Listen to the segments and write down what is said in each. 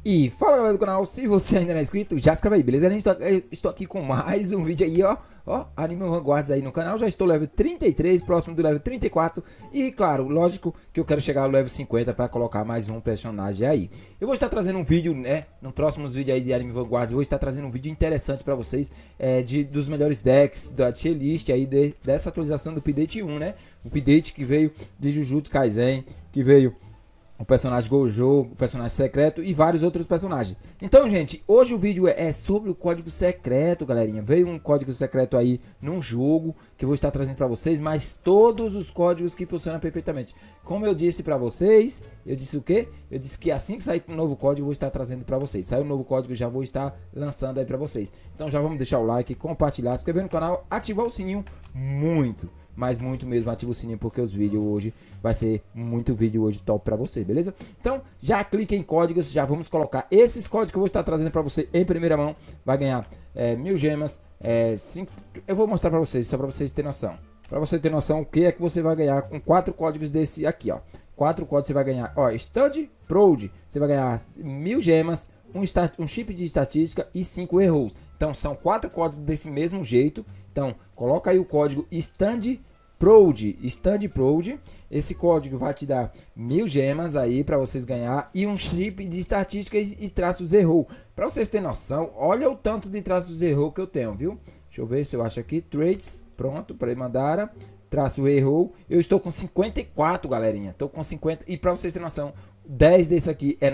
E fala galera do canal, se você ainda não é inscrito, já se inscreve aí, beleza? Estou aqui com mais um vídeo aí, ó, Anime Vanguards aí no canal. Já estou level 33, próximo do level 34. E claro, lógico que eu quero chegar ao level 50 para colocar mais um personagem aí. Eu vou estar trazendo um vídeo, né, no próximos vídeos aí de Anime Vanguards. Eu vou estar trazendo um vídeo interessante para vocês, dos melhores decks, da tier list aí, dessa atualização do update 1, né? O update que veio de Jujutsu Kaisen, que veio o personagem Gojo, o personagem secreto e vários outros personagens. Então, gente, hoje o vídeo é sobre o código secreto, galerinha. Veio um código secreto aí num jogo que eu vou estar trazendo para vocês, mas todos os códigos que funcionam perfeitamente. Como eu disse para vocês, eu disse o quê? Eu disse que assim que sair um novo código, eu vou estar trazendo para vocês. Saiu um novo código, já vou estar lançando aí para vocês. Então já vamos deixar o like, compartilhar, se inscrever no canal, ativar o sininho muito. Mas muito mesmo, ativa o sininho porque os vídeos hoje vai ser muito vídeo hoje top para você, beleza? Então já clique em códigos, já vamos colocar esses códigos que eu vou estar trazendo para você em primeira mão. Vai ganhar 1000 gemas, 5, eu vou mostrar para vocês, só para vocês terem noção. Para você ter noção o que é que você vai ganhar com 4 códigos desse aqui, ó. 4 códigos você vai ganhar, ó, Stand Proud, você vai ganhar 1000 gemas, um chip de estatística e 5 erros. Então são 4 códigos desse mesmo jeito. Então coloca aí o código Stand Proud, esse código vai te dar 1000 gemas aí para vocês ganhar e um chip de estatísticas e traços erro. Para vocês terem noção, olha o tanto de traços erro que eu tenho, viu? Deixa eu ver se eu acho aqui, traits, pronto, para mandar traço erro. Eu estou com 54, galerinha. Estou com 50 e para vocês terem noção, 10 desse aqui é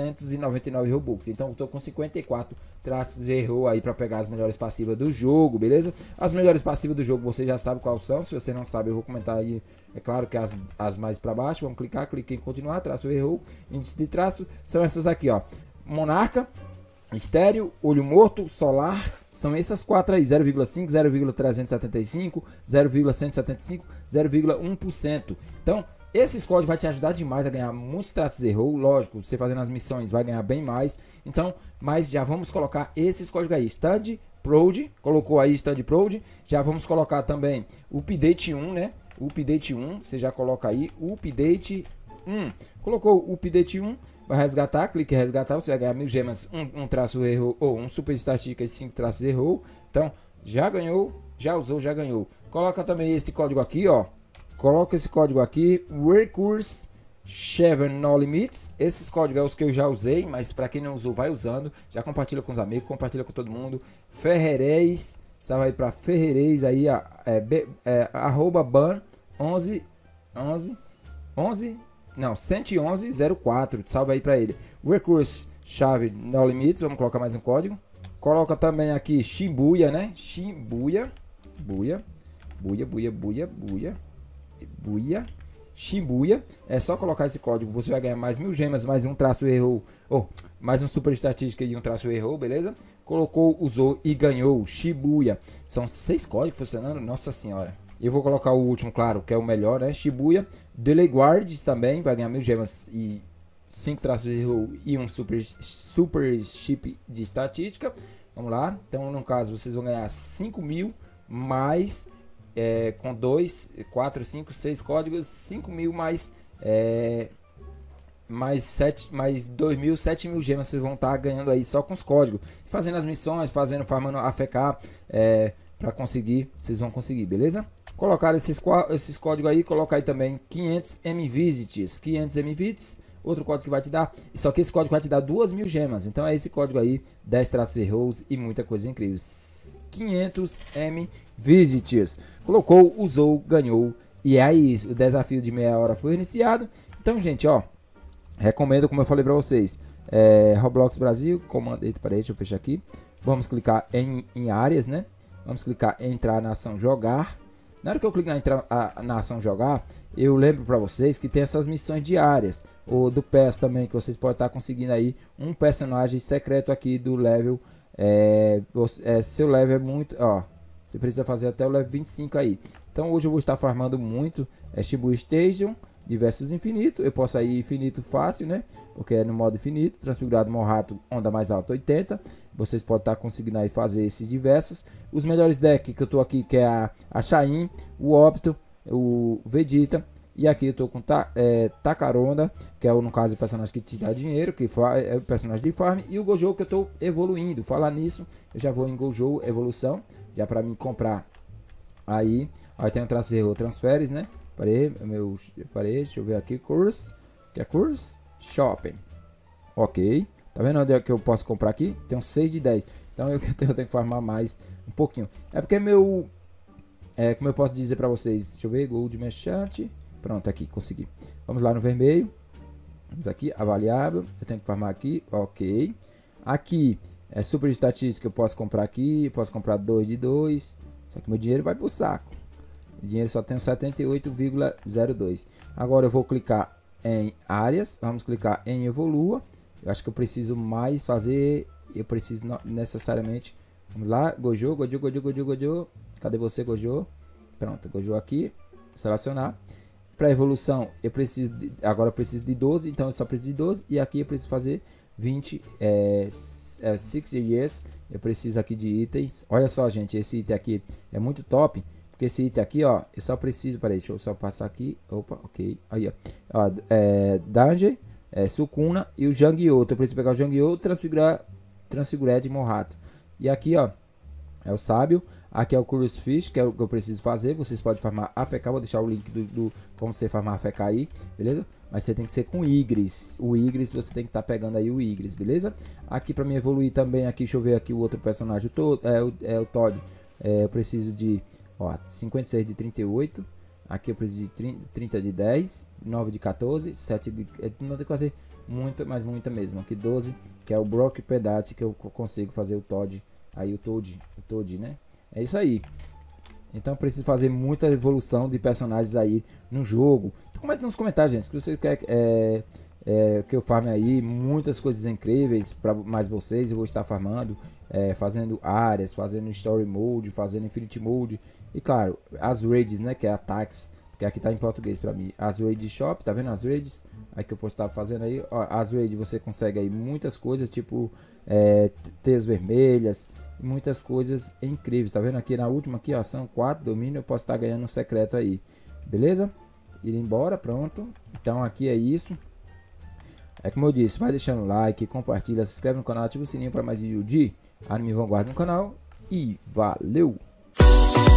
999 Robux. Então eu tô com 54 traços de erro aí para pegar as melhores passivas do jogo, beleza? As melhores passivas do jogo você já sabe quais são. Se você não sabe, eu vou comentar aí. É claro que as mais para baixo. Vamos clicar, clique em continuar, traço erro, índice de traço. São essas aqui, ó. Monarca, Estéreo, Olho Morto, Solar. São essas 4 aí, 0,5, 0,375, 0,175, 0,1%. Então esses códigos vai te ajudar demais a ganhar muitos traços erro. Lógico, você fazendo as missões vai ganhar bem mais. Então, mas já vamos colocar esses códigos aí. Stand Proud, colocou aí Stand Proud. Já vamos colocar também o update 1, né? O update 1, você já coloca aí o update 1. Colocou o update 1, vai resgatar, clique em resgatar, você vai ganhar 1000 gemas, um traço erro ou um super estatística e 5 traços erro. Então, já ganhou, já usou, já ganhou. Coloca também esse código aqui, ó. Coloca esse código aqui, Recurse Shaver No Limits. Esses códigos é os que eu já usei, mas para quem não usou, vai usando. Já compartilha com os amigos, compartilha com todo mundo. Ferreirês, salve aí para Ferreirês aí, arroba ban 11104. Salve aí para ele. Recurse Shaver No Limits, vamos colocar mais um código. Coloca também aqui Shibuya, né? Shibuya, Shibuya, é só colocar esse código, você vai ganhar mais 1000 gemas, mais um traço erro, mais um super estatística e um traço erro, beleza? Colocou, usou e ganhou Shibuya. São 6 códigos funcionando, nossa senhora. Eu vou colocar o último, claro, que é o melhor, né? Shibuya. Delay Guards também vai ganhar 1000 gemas e 5 traços erro e um super chip de estatística. Vamos lá, então no caso vocês vão ganhar 5000 mais com 2, 4, 5, 6 códigos, 5.000 mais 2.000, 7.000 gemas vocês vão estar ganhando aí só com os códigos. Fazendo as missões, farmando AFK, para conseguir, vocês vão conseguir, beleza? Colocar esses códigos aí, colocar aí também 500 MVisits, 500 MVisits. Outro código que vai te dar, só que esse código vai te dar 2.000 gemas. Então é esse código aí, 10 traços erros e muita coisa incrível. 500 MVisits. Colocou, usou, ganhou. E é isso, o desafio de meia hora foi iniciado. Então, gente, ó, recomendo, como eu falei para vocês, Roblox Brasil, comando, deixa eu fechar aqui. Vamos clicar em áreas, né? Vamos clicar em entrar na ação jogar. Na hora que eu clico na ação jogar, eu lembro para vocês que tem essas missões diárias, ou do PES também, que vocês podem estar conseguindo aí um personagem secreto aqui do level, seu level é muito, ó, você precisa fazer até o level 25 aí. Então hoje eu vou estar farmando muito Shibuya Station de versus infinito. Eu posso ir infinito fácil, né? Porque é no modo infinito, transfigurado Morrato, onda mais alta 80. Vocês podem estar conseguindo aí fazer esses diversos. Os melhores decks que eu tô aqui, que é a Shain, o Obito, o Vegeta E aqui eu tô com Takaronda, que é no caso o personagem que te dá dinheiro, que é o personagem de farm. E o Gojo que eu tô evoluindo. Falar nisso, eu já vou em Gojo evolução, já para mim comprar. Aí tem o transferes, né? Parei, deixa eu ver aqui, curse, que é curse, shopping. Ok, tá vendo onde é que eu posso comprar aqui? Tem um 6 de 10. Então eu tenho que farmar mais um pouquinho. É porque como eu posso dizer pra vocês, deixa eu ver, gold merchant. Pronto, aqui, consegui. Vamos lá no vermelho. Vamos aqui, avaliável. Eu tenho que farmar aqui, ok. Aqui, super estatística, eu posso comprar aqui. Posso comprar 2 de 2. Só que meu dinheiro vai pro saco. O dinheiro só tem 78,02. Agora eu vou clicar em áreas. Vamos clicar em evolua. Eu acho que eu preciso mais fazer. Eu preciso necessariamente. Vamos lá, Gojo. Cadê você, Gojo? Pronto, Gojo aqui. Selecionar. Para evolução, agora eu preciso de 12. Então eu só preciso de 12. E aqui eu preciso fazer 20. 6 years. Eu preciso aqui de itens. Olha só, gente. Esse item aqui é muito top. Porque esse item aqui, ó. Eu só preciso. Peraí, deixa eu só passar aqui. Opa, ok. Aí, ó. Danger. Sukuna e o Jangyo. Eu preciso pegar o Jangyo e transfigurar de Mohato. E aqui, ó, é o sábio. Aqui é o Curious Fish, que é o que eu preciso fazer. Vocês podem farmar AFK. Vou deixar o link do como você farmar AFK aí, beleza? Mas você tem que ser com Igris. O Igris, você tem que estar pegando aí o Igris, beleza? Aqui pra me evoluir também, aqui, deixa eu ver aqui o outro personagem. O Todd. Eu preciso de, ó, 56 de 38. Aqui eu preciso de 30 de 10, 9 de 14, 7 de... Não tem que fazer muita, mas muita mesmo. Aqui 12, que é o Brock Pedate, que eu consigo fazer o Todd. Aí o Todd, né? É isso aí. Então eu preciso fazer muita evolução de personagens aí no jogo. Então, comenta nos comentários, gente, se você quer que eu farme aí muitas coisas incríveis para mais vocês. Eu vou estar farmando, fazendo áreas, fazendo Story Mode, fazendo Infinity Mode. E claro, as raids, né, que é ataques, que aqui tá em português para mim. As raids shop, tá vendo as raids? Aí que eu posso estar fazendo aí. Ó, as raids você consegue aí muitas coisas, tipo teias vermelhas, muitas coisas incríveis. Tá vendo aqui na última aqui, ó, são 4 domínio, eu posso estar ganhando um secreto aí. Beleza? Ir embora, pronto. Então aqui é isso. É como eu disse, vai deixando o like, compartilha, se inscreve no canal, ativa o sininho para mais vídeo de Anime Vanguarda no canal. E valeu!